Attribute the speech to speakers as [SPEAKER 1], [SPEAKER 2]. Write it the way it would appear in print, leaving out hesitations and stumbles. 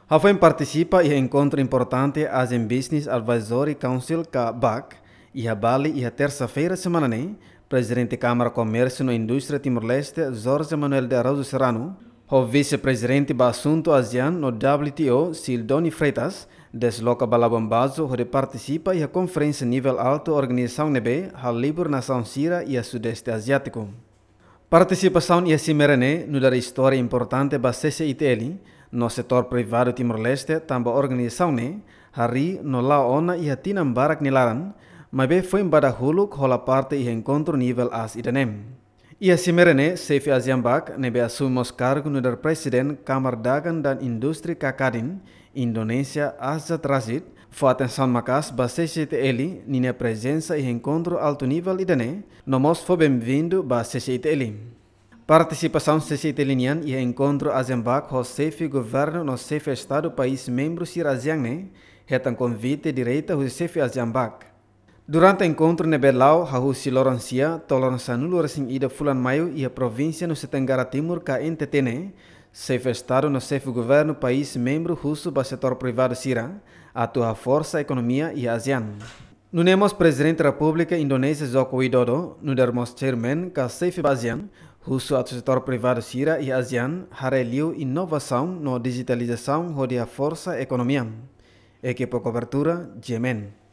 [SPEAKER 1] Rafael participa em encontro importante ASEAN Business Advisory Council (BAC) e a Bali e a terça-feira semana presidente da Câmara Comércio e Indústria Timor-Leste Jorge Manuel de Araújo Serrano, o vice-presidente do assunto ASEAN no WTO Sildoni Freitas desloca Balabambazo onde participa e a conferência nível alto organização NB a Libur Nação Sira e a Sudeste Asiático. Participação e a Cimerane no dar história importante da CCITL no setor privado Timor-Leste também organização hari no Laona e a Tinambarak Nilaran, mas foi em Badahuluk rola parte e encontro nível AS Idanem. E a Cimerane, Sefi Aziambak, nebe assumimos cargo no dar presidente Kamar Dagan dan Industri Kakadin, Indonésia Azza Transit, foi atenção macas ba CCTL, nina presença e encontro alto nível idane, nomos foi bem-vindo ba CCTL. Participação CCTL-nian e encontro Aziambak ho Sefi governo no Sefi Estado país membro Sir ASEAN retan convite direita ho Sefi Aziambak. Durante o encontro no Belau, a Siloroncia, tolerância nulo recém ida Fulan Maio e a província no Setangara Timur, que NTTN, Sefe Estado no Sefe Governo, país membro russo do setor privado Sira, atua a força, economia e ASEAN. No nemos presidente da República Indonésia Joko Widodo, no dermos chairman, que Sefe ASEAN, russo ao setor privado Sira e ASEAN, hareliu inovação no digitalização, onde a força, economia. Equipe cobertura, Yemen.